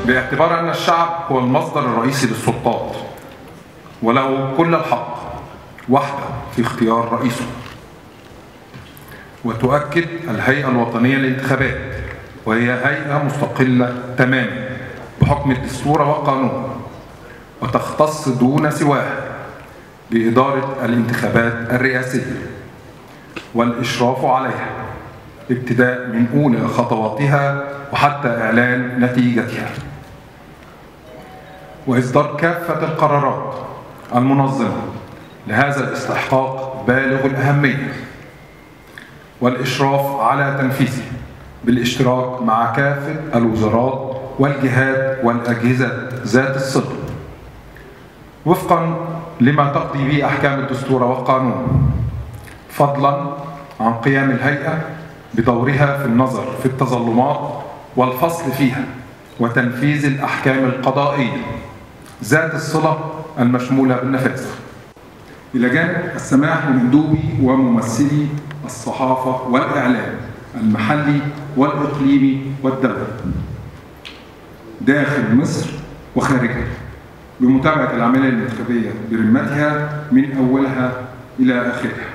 باعتبار أن الشعب هو المصدر الرئيسي للسلطات وله كل الحق وحده في اختيار رئيسه. وتؤكد الهيئة الوطنية للانتخابات، وهي هيئة مستقلة تماما بحكم الدستور والقانون، وتختص دون سواه بإدارة الانتخابات الرئاسية والإشراف عليها ابتداء من أولى خطواتها وحتى إعلان نتيجتها، وإصدار كافة القرارات المنظمة لهذا الاستحقاق بالغ الأهمية، والإشراف على تنفيذه بالاشتراك مع كافة الوزارات والجهات والأجهزة ذات الصلة وفقا لما تقضي به أحكام الدستور والقانون، فضلا عن قيام الهيئة بدورها في النظر في التظلمات والفصل فيها وتنفيذ الأحكام القضائية ذات الصلة المشمولة بالنفاذ، إلى جانب السماح لمندوبي وممثلي الصحافة والإعلام المحلي والإقليمي والدولي داخل مصر وخارجها بمتابعة العملية الانتخابية برمتها من أولها إلى آخرها.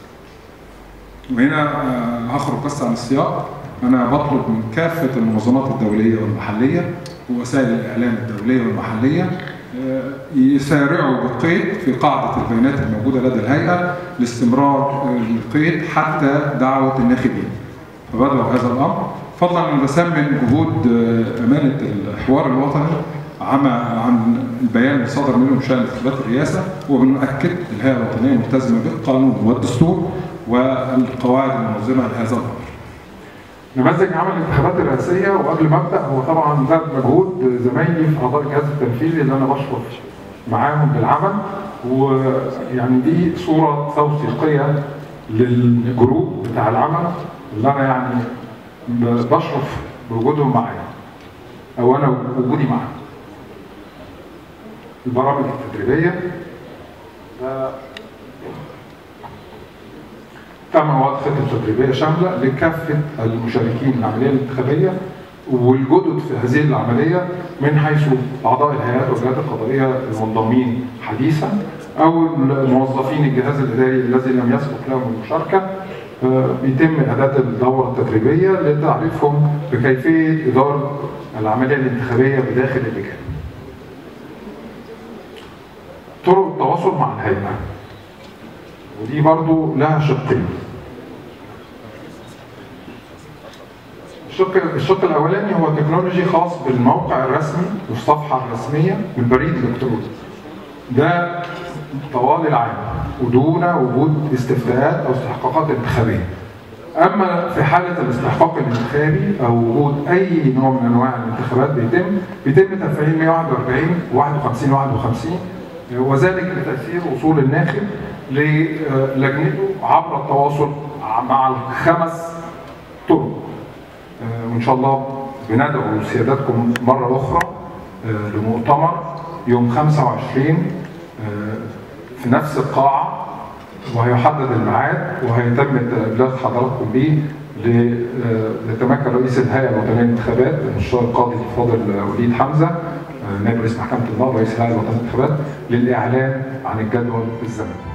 وهنا هخرج بس عن السياق. أنا بطلب من كافة المنظمات الدولية والمحلية ووسائل الإعلام الدولية والمحلية يسارعوا بالقيد في قاعدة البيانات الموجودة لدى الهيئة لاستمرار القيد حتى دعوة الناخبين. فبدأوا هذا الأمر. فضلا أن بسمن جهود أمانة الحوار الوطني عن البيان اللي صدر منه بشأن انتخابات الرئاسة، وبنؤكد الهيئة الوطنية ملتزمة بالقانون والدستور والقواعد المنظمة لهذا الأمر. نماذج عمل الانتخابات الرئاسية، وقبل ما ابدا هو طبعا ده مجهود زمايلي في اعضاء الجهاز التنفيذي اللي انا بشرف معاهم بالعمل، ويعني دي صورة توثيقية للجروب بتاع العمل اللي انا يعني بشرف بوجودهم معايا او انا وجودي معاهم. البرامج التدريبية تم وضع خطة تدريبية شاملة لكافة المشاركين في العملية الانتخابية والجدد في هذه العملية من حيث أعضاء الهيئات والجهات القضائية المنضمين حديثا أو موظفين الجهاز الإداري الذي لم يسبق لهم المشاركة. بيتم إعداد الدورة التدريبية لتعريفهم بكيفية إدارة العملية الانتخابية بداخل اللجان. طرق التواصل مع الهيئة، ودي برضو لها شقين. الشق الاولاني هو تكنولوجي خاص بالموقع الرسمي والصفحه الرسميه والبريد الالكتروني. ده طوال العام ودون وجود استفتاءات او استحقاقات انتخابيه. اما في حاله الاستحقاق الانتخابي او وجود اي نوع من انواع الانتخابات بيتم تفعيل 141 51 51، وذلك لتاثير وصول الناخب للجنته عبر التواصل مع الخمس طرق. وإن شاء الله بندعو سيادتكم مرة أخرى لمؤتمر يوم 25 في نفس القاعة، وهيحدد الميعاد وهيتم إبلاغ حضراتكم به ليتمكن رئيس الهيئة الوطنية للانتخابات المستشار القاضي الفاضل وليد حمزة نائب رئيس محكمة النقض رئيس الهيئة الوطنية للانتخابات للإعلان عن الجدول الزمني.